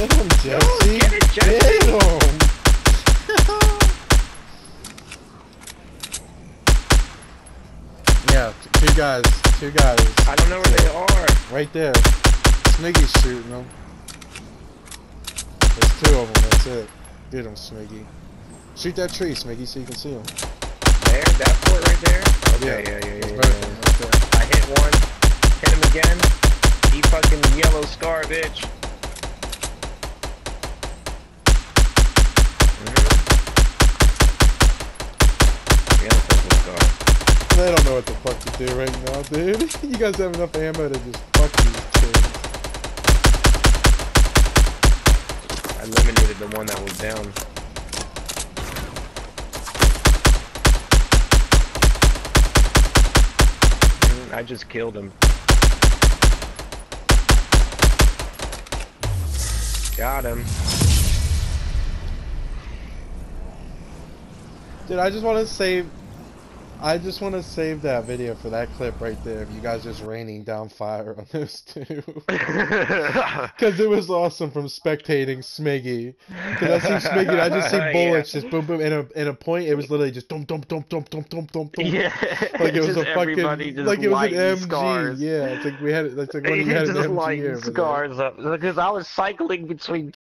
Get him, Jesse. Get it, Jesse. Get him. Yeah, two guys. I don't know where they are. Right there. Smiggy's shooting them. There's two of them, that's it. Get him, Smiggy. Shoot that tree, Smiggy, so you can see him. There, that fort right there? Okay, yeah. I hit one. Hit him again. He fucking yellow scar, bitch. Yeah, purple scar. They don't know what the fuck to do right now, dude. You guys have enough ammo to just fuck these kids. I eliminated the one that was down. I just killed him. Got him. Dude, I just want to save that video for that clip right there of you guys just raining down fire on those two. Because it was awesome from spectating Smiggy. Because I see Smiggy and I just see bullets just boom boom in a point it was literally just dum dum dum dum dum dum dum dum. Yeah. Like it was a fucking like it was an MG. Scars. Yeah, it's like we had it's like when we had an MG lighting over scars up because I was cycling between